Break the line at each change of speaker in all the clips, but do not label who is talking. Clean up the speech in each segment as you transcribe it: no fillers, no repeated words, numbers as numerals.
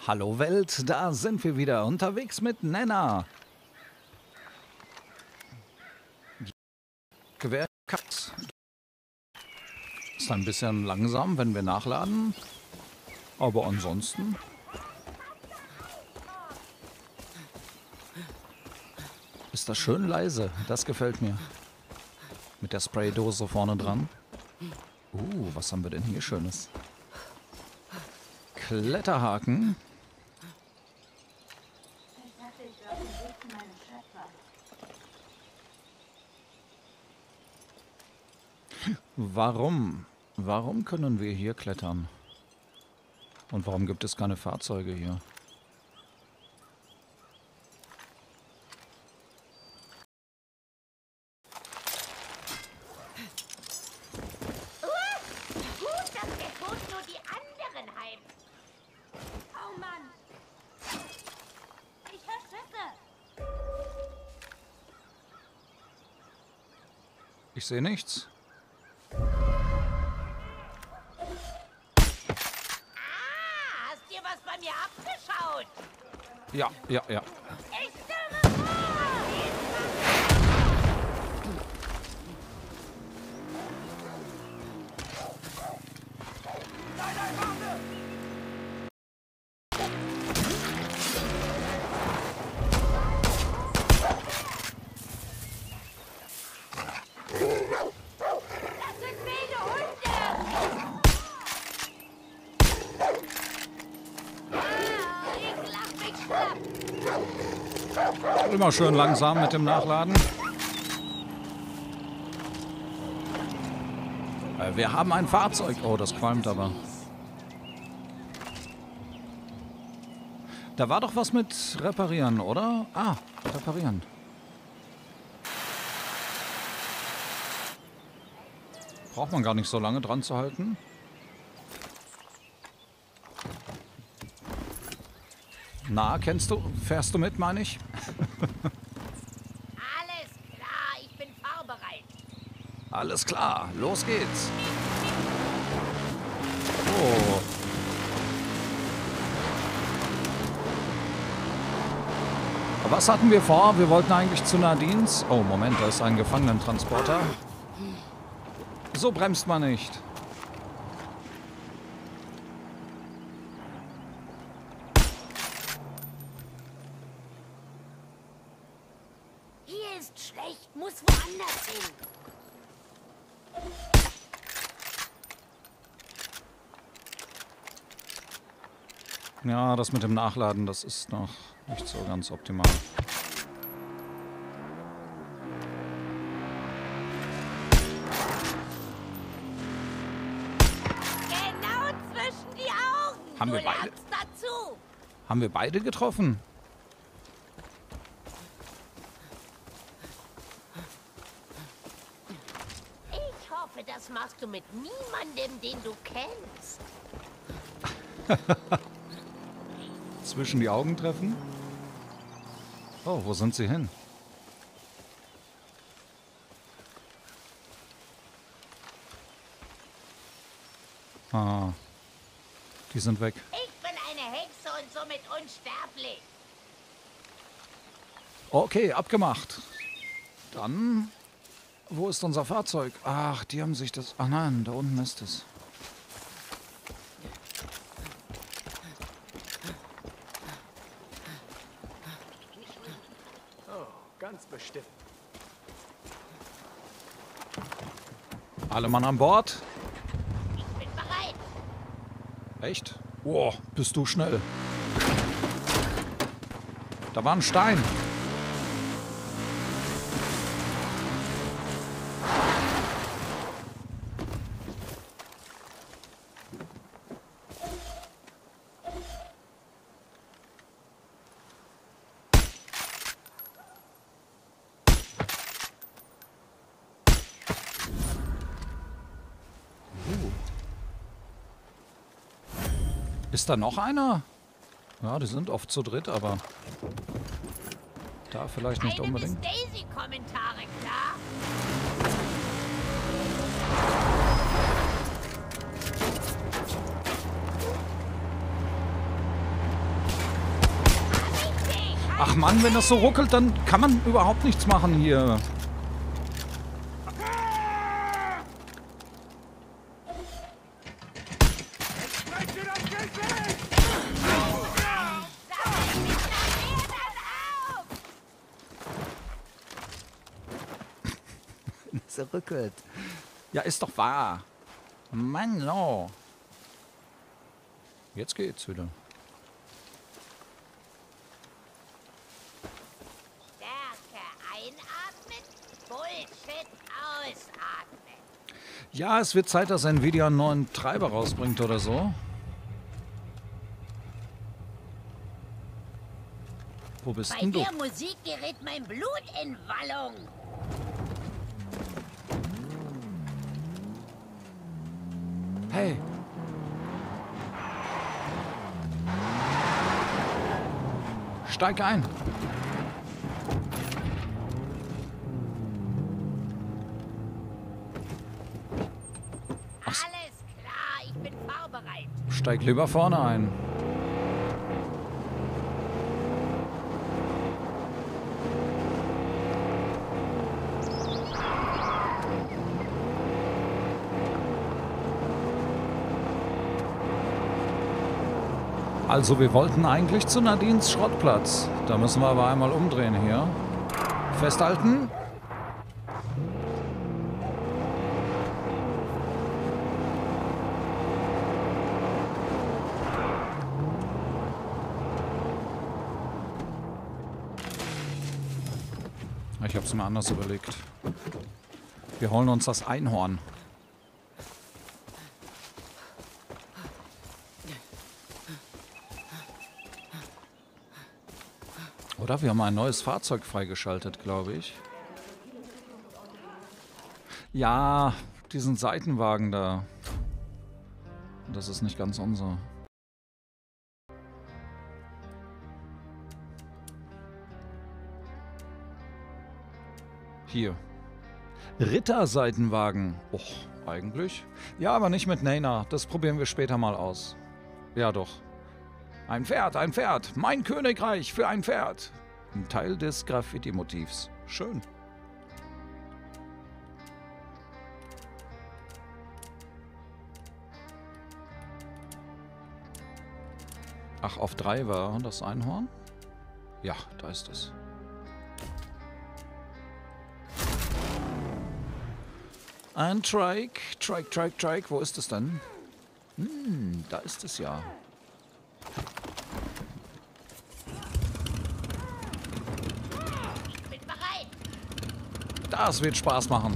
Hallo Welt, da sind wir wieder unterwegs mit Nenna. Gewehr Katz. Ist ein bisschen langsam, wenn wir nachladen. Aber ansonsten. Ist das schön leise. Das gefällt mir. Mit der Spraydose vorne dran. Was haben wir denn hier Schönes? Kletterhaken. Warum? Warum können wir hier klettern? Und warum gibt es keine Fahrzeuge hier?
Gut, dass der Tod nur die anderen heimt. Oh Mann! Ich höre Schüsse!
Ich sehe nichts.
Hast dir was bei mir abgeschaut?
Ja.
Echte Gefahr! Das sind wilde Hunde! Ich lach mich schlapp!
Immer schön langsam mit dem Nachladen. Wir haben ein Fahrzeug. Oh, das qualmt aber. Da war doch was mit reparieren, oder? Ah, reparieren. Braucht man gar nicht so lange dran zu halten. Na, fährst du mit, meine ich?
Alles klar, ich bin fahrbereit.
Alles klar, los geht's. Oh. Was hatten wir vor? Wir wollten eigentlich zu Nadines. Oh, Moment, da ist ein Gefangenentransporter. So bremst man nicht.
Hier ist schlecht, muss woanders hin.
Ja, das mit dem Nachladen, das ist noch nicht so ganz optimal.
Genau zwischen die Augen.
Haben
du
wir beide?
lernst dazu.
Haben wir beide getroffen?
Ich hoffe, das machst du mit niemandem, den du kennst.
Zwischen die Augen treffen? Oh, wo sind sie hin? Ah, die sind weg.
Ich bin eine Hexe und somit unsterblich.
Okay, abgemacht. Dann, wo ist unser Fahrzeug? Ach, die haben sich das... Ach nein, da unten ist es.
Oh, ganz bestimmt.
Alle Mann an Bord?
Ich bin bereit.
Echt? Oh, bist du schnell. Da war ein Stein. Ist da noch einer? Ja, die sind oft zu dritt, aber da vielleicht nicht
Keine Miss
unbedingt.
Daisy-Kommentare, klar?
Ach Mann, wenn das so ruckelt, dann kann man überhaupt nichts machen hier. Es ruckelt. Ja, ist doch wahr. Mann, no. Jetzt geht's wieder.
Stärke einatmen, Bullshit ausatmen.
Ja, es wird Zeit, dass Nvidia einen neuen Treiber rausbringt oder so. Wo bist
Bei
denn du?
der Musik gerät mein Blut in Wallung.
Hey. Steig ein.
Alles klar, ich bin fahrbereit.
Steig lieber vorne ein. Also wir wollten eigentlich zu Nadines Schrottplatz. Da müssen wir aber einmal umdrehen hier. Festhalten. Ich habe es mir anders überlegt. Wir holen uns das Einhorn. Oder wir haben ein neues Fahrzeug freigeschaltet, glaube ich. Ja, diesen Seitenwagen da. Das ist nicht ganz unser. Hier. Ritterseitenwagen. Och, eigentlich. Ja, aber nicht mit Nena. Das probieren wir später mal aus. Ja, doch. Ein Pferd, mein Königreich für ein Pferd. Ein Teil des Graffiti-Motivs. Schön. Ach, auf 3 war das Einhorn? Ja, da ist es. Ein Trike. Trike. Wo ist es denn? Da ist es ja.
Ich bin bereit.
Das wird Spaß machen.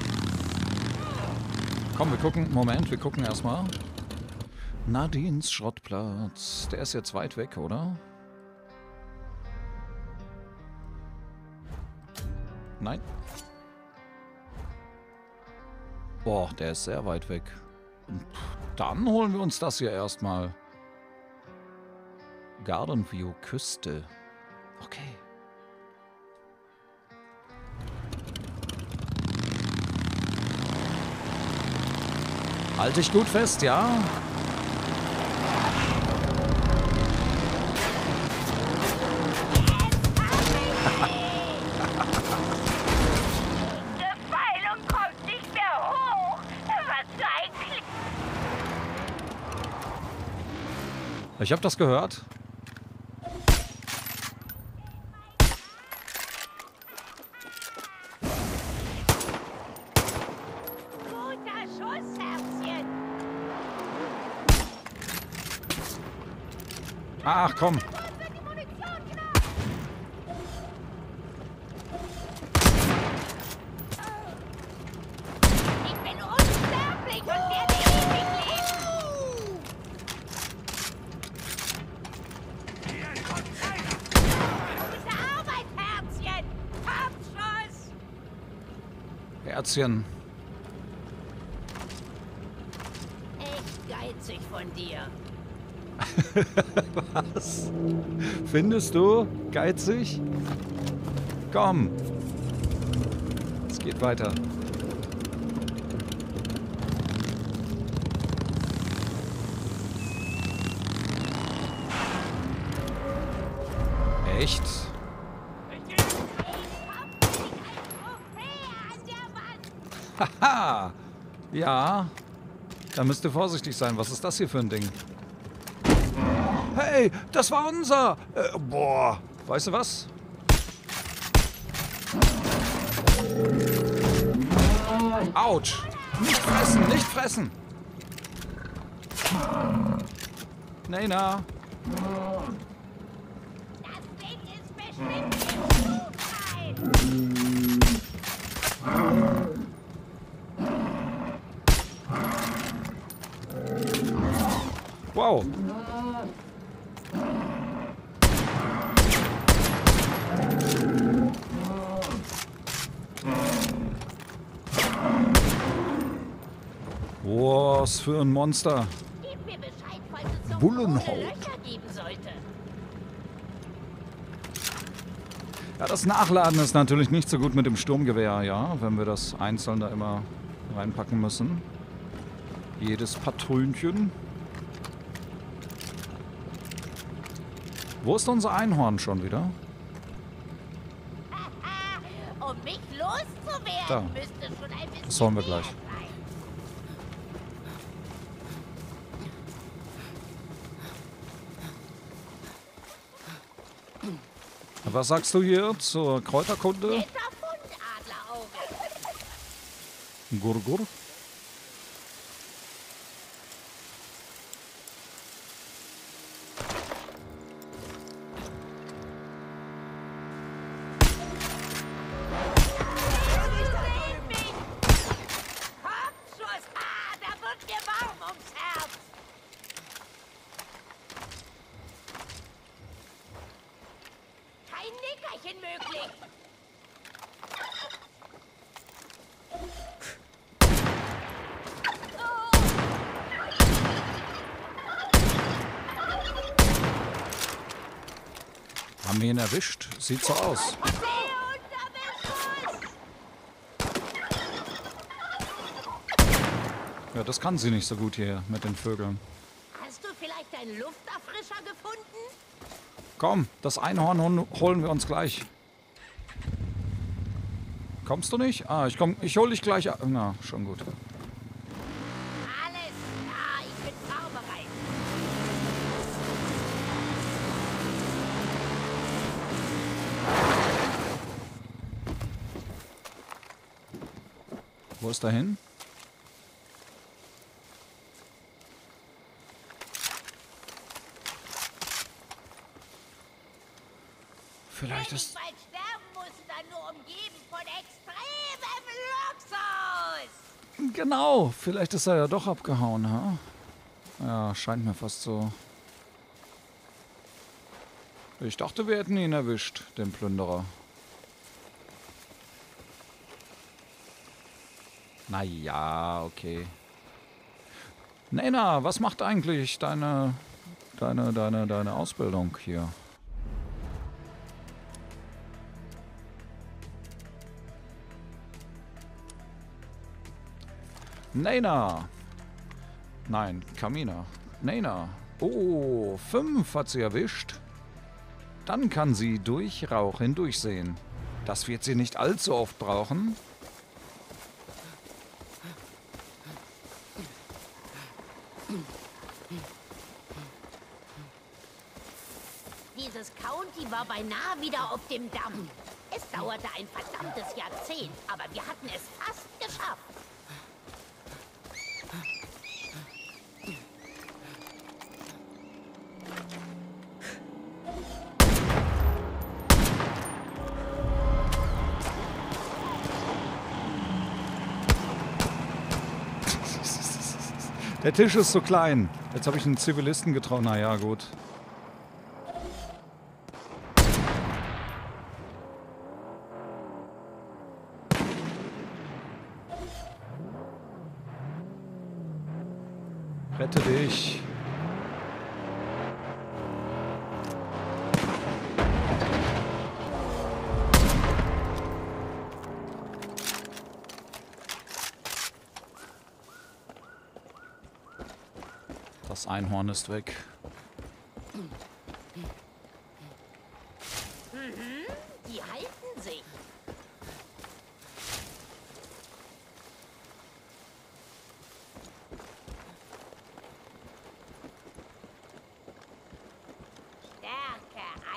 Komm, wir gucken. Moment, wir gucken erstmal. Nadines Schrottplatz. Der ist jetzt weit weg, oder? Nein. Boah, der ist sehr weit weg. Dann holen wir uns das hier erstmal. Garden View Küste. Okay. Halt dich gut fest, ja?
Pfeilung kommt nicht mehr hoch. Was für ein Klick.
Ich habe das gehört.
Guter Schuss, Herzchen.
Ach komm.
Wo wird die Munition knapp? Ich bin unsterblich und werde ewig leben. Gute Arbeit, Herzchen. Abschuss.
Herzchen.
Echt geizig von dir.
Was? Findest du? Geizig? Komm. Es geht weiter. Echt? Haha! Ja, da müsst ihr vorsichtig sein. Was ist das hier für ein Ding? Hey, das war unser! Boah, weißt du was? Autsch! Nicht fressen, nicht fressen! Nena!
Das Ding ist bestimmt nicht gut.
Wow! Was für ein Monster!
Gib mir Bescheid, falls es so
Bullenhaut.
große Löcher geben sollte.
Ja, das Nachladen ist natürlich nicht so gut mit dem Sturmgewehr, ja, wenn wir das einzeln da immer reinpacken müssen. Jedes Patronchen. Wo ist unser Einhorn schon wieder?
Um mich loszuwerden,
Da.
müsste schon ein bisschen
Das holen wir
mehr
gleich.
sein.
Was sagst du hier zur Kräuterkunde?
Netter Fund, Adlerauge.
Gurgur?
Sehen mich! Kopfschuss! Ah, da wird mir warm ums Herz! Kein Nickerchen möglich!
Haben wir ihn erwischt? Sieht so aus.
Sehe unter Beschuss!
Ja, das kann sie nicht so gut hier mit den Vögeln.
Hast du vielleicht einen Lufterfrischer gefunden?
Komm, das Einhorn holen wir uns gleich. Kommst du nicht? Ah, ich hol dich gleich ab. Na, schon gut.
Alles klar, ich bin fahrbereit.
Wo ist er hin? Vielleicht
Wenn ich
ist...
bald sterben muss, dann nur umgeben von extremem Luxus.
Genau, vielleicht ist er ja doch abgehauen, ha? Ja, scheint mir fast so. Ich dachte, wir hätten ihn erwischt, den Plünderer. Naja, okay. Nena, was macht eigentlich deine Ausbildung hier? Nena! Nein, Kamina. Nena. Oh, 5 hat sie erwischt. Dann kann sie durch Rauch hindurchsehen. Das wird sie nicht allzu oft brauchen.
Dieses County war beinahe wieder auf dem Damm. Es dauerte ein verdammtes Jahrzehnt, aber wir hatten es fast geschafft.
Der Tisch ist so klein. Jetzt habe ich einen Zivilisten getraut. Naja, gut. Rette dich. Das Einhorn ist weg.
Die halten sich.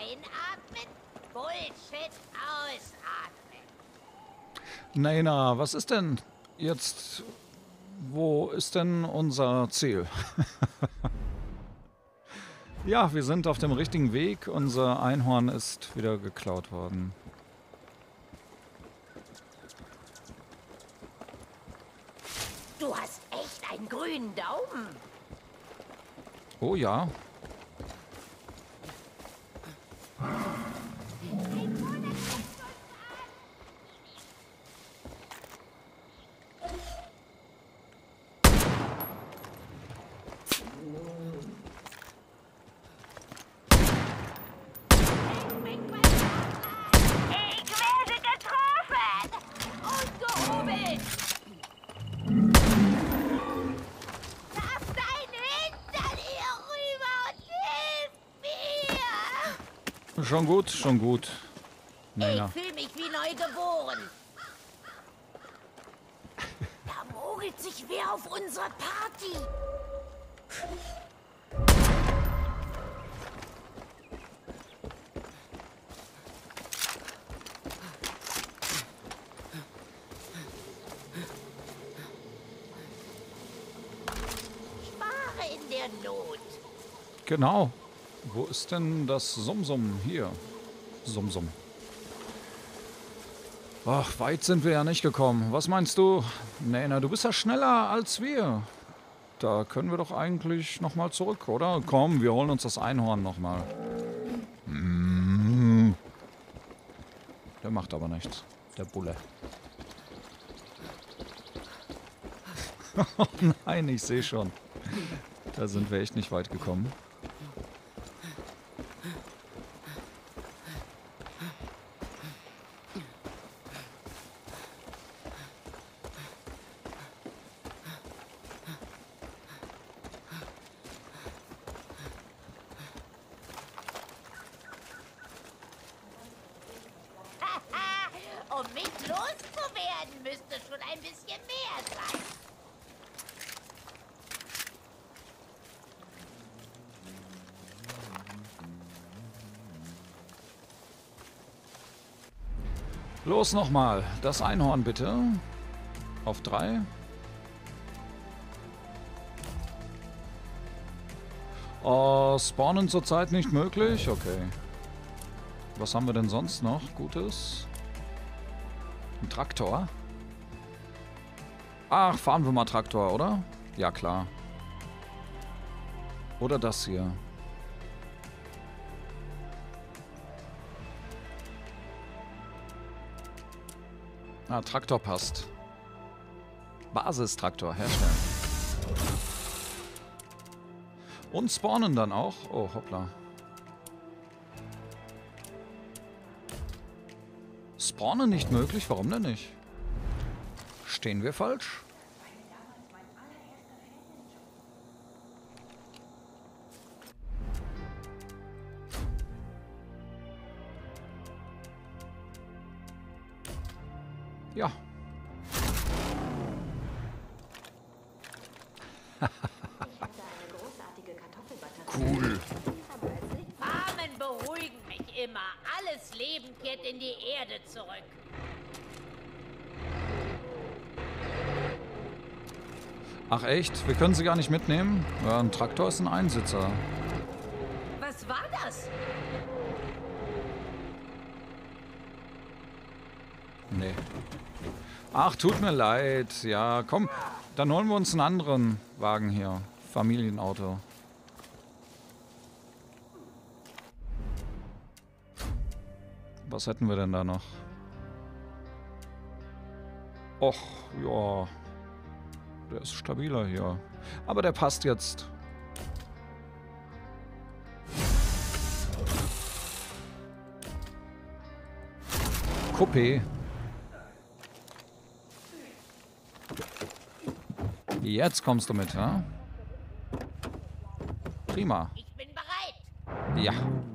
Einatmen, Bullshit ausatmen.
Nena, was ist denn jetzt? Wo ist denn unser Ziel? Ja, wir sind auf dem richtigen Weg. Unser Einhorn ist wieder geklaut worden.
Du hast echt einen grünen Daumen.
Oh ja.
Ich werde getroffen! Und gehobelt! Lass deinen Hintern hier rüber und hilf mir!
Schon gut, schon gut.
Ich
Nena.
fühle mich wie neu geboren. Da mogelt sich wer auf unserer Party. Spare in der Not.
Genau. Wo ist denn das Sumsum? Hier. Sumsum. Ach, weit sind wir ja nicht gekommen. Was meinst du? Nena, du bist ja schneller als wir. Da können wir doch eigentlich nochmal zurück, oder? Komm, wir holen uns das Einhorn nochmal. Der macht aber nichts. Der Bulle. Oh nein, ich sehe schon. Da sind wir echt nicht weit gekommen.
Um mich loszuwerden, müsste schon ein bisschen mehr sein.
Los nochmal. Das Einhorn bitte. Auf 3. Oh, spawnen zurzeit nicht möglich? Okay. Was haben wir denn sonst noch Gutes? Ein Traktor? Ach, fahren wir mal Traktor, oder? Ja, klar. Oder das hier. Ah, Traktor passt. Basistraktor herstellen. Und spawnen dann auch. Oh, hoppla. Spawnen nicht möglich? Warum denn nicht? Stehen wir falsch? Ja. Cool.
Farmen beruhigen mich immer. Alles Leben kehrt in die Erde zurück.
Ach echt? Wir können sie gar nicht mitnehmen? Ja, ein Traktor ist ein Einsitzer.
Was war das?
Nee. Ach, tut mir leid. Ja, komm. Dann holen wir uns einen anderen Wagen hier. Familienauto. Was hätten wir denn da noch? Och, ja. Der ist stabiler hier. Aber der passt jetzt. Coupé. Jetzt kommst du mit, ja? Prima.
Ich bin bereit.
Ja.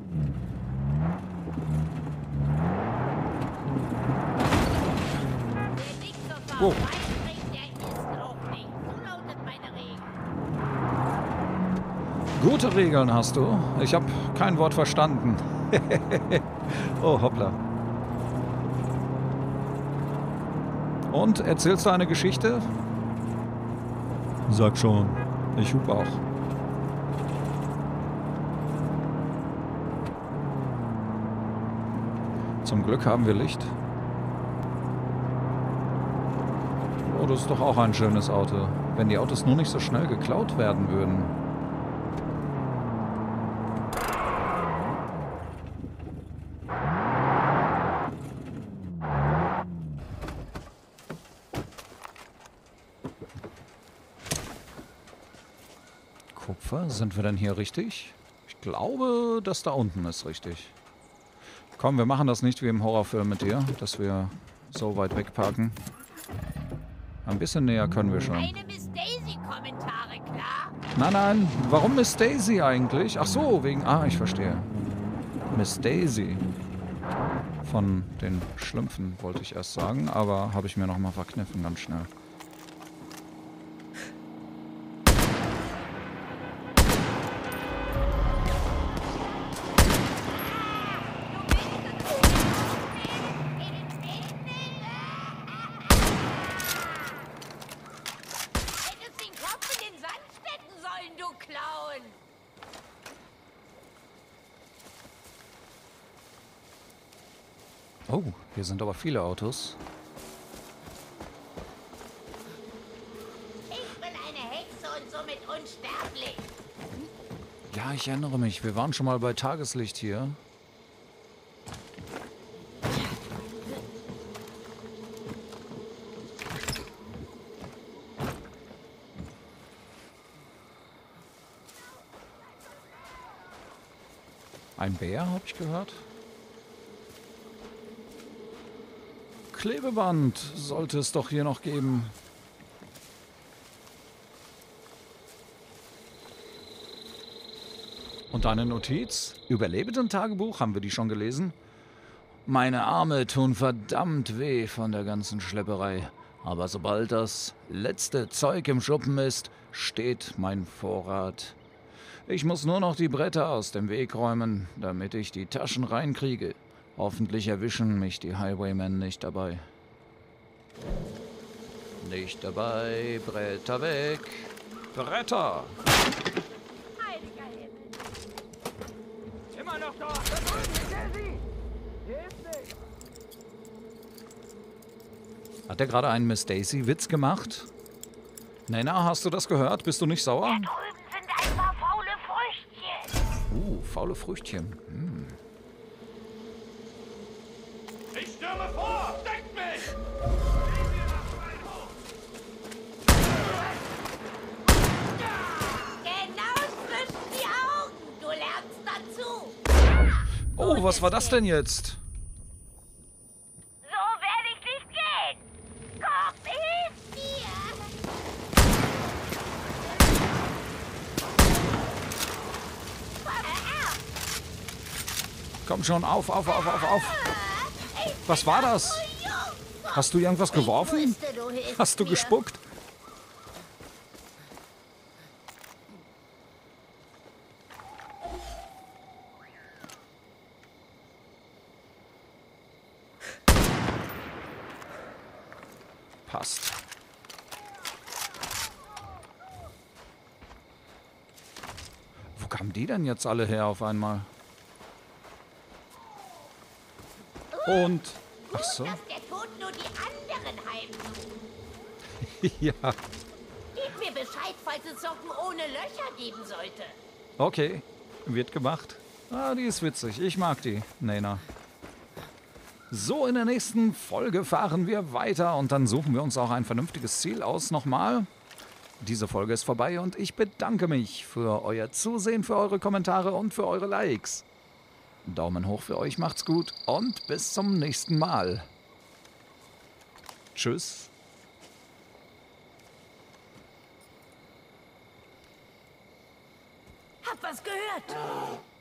Wer nicht zur
Wow.
Fahrt beiträgt, der isst auch nicht. So lautet meine Regel.
Gute Regeln hast du. Ich habe kein Wort verstanden. Oh, hoppla. Und, erzählst du eine Geschichte? Sag schon. Ich hub auch. Zum Glück haben wir Licht. Oh, das ist doch auch ein schönes Auto. Wenn die Autos nur nicht so schnell geklaut werden würden. Kupfer, sind wir denn hier richtig? Ich glaube, das da unten ist richtig. Komm, wir machen das nicht wie im Horrorfilm mit dir, dass wir so weit wegparken. Ein bisschen näher können wir schon.
Keine Miss Daisy-Kommentare, klar?
Nein, nein, warum Miss Daisy eigentlich? Ach so, wegen... Ah, ich verstehe. Miss Daisy. Von den Schlümpfen wollte ich erst sagen, aber habe ich mir nochmal verkniffen, ganz schnell.
Hättest den Kopf in den Sand stecken sollen, du Clown!
Oh, hier sind aber viele Autos.
Ich bin eine Hexe und somit unsterblich.
Ja, ich erinnere mich, wir waren schon mal bei Tageslicht hier. Ein Bär, habe ich gehört. Klebeband sollte es doch hier noch geben. Und eine Notiz? Überlebenden-Tagebuch, haben wir die schon gelesen? Meine Arme tun verdammt weh von der ganzen Schlepperei. Aber sobald das letzte Zeug im Schuppen ist, steht mein Vorrat. Ich muss nur noch die Bretter aus dem Weg räumen, damit ich die Taschen reinkriege. Hoffentlich erwischen mich die Highwaymen nicht dabei. Nicht dabei, Bretter weg. Bretter!
Heiliger Himmel.
Immer noch dort! Da drüben, Jesse! Hier ist nicht!
Hat er gerade einen Miss Daisy-Witz gemacht? Nena, hast du das gehört? Bist du nicht sauer?
Da drüben sind ein paar faule Früchtchen.
Faule Früchtchen.
Ich stürme vor! Deckt mich!
Genau zwischen die Augen. Du lernst dazu.
Oh, was war das denn jetzt?
So werde ich nicht gehen. Komm, hilf mir.
Komm schon, auf. Was war das? Hast du irgendwas geworfen? Hast du gespuckt? Passt. Wo kamen die denn jetzt alle her auf einmal? Und... Ach so.
Dass der Tod nur die anderen heimsucht.
Ja.
Gib mir Bescheid, falls es Socken ohne Löcher geben sollte.
Okay. Wird gemacht. Ah, die ist witzig. Ich mag die, Nena. So, in der nächsten Folge fahren wir weiter und dann suchen wir uns auch ein vernünftiges Ziel aus nochmal. Diese Folge ist vorbei und ich bedanke mich für euer Zusehen, für eure Kommentare und für eure Likes. Daumen hoch für euch, macht's gut und bis zum nächsten Mal. Tschüss.
Hab was gehört.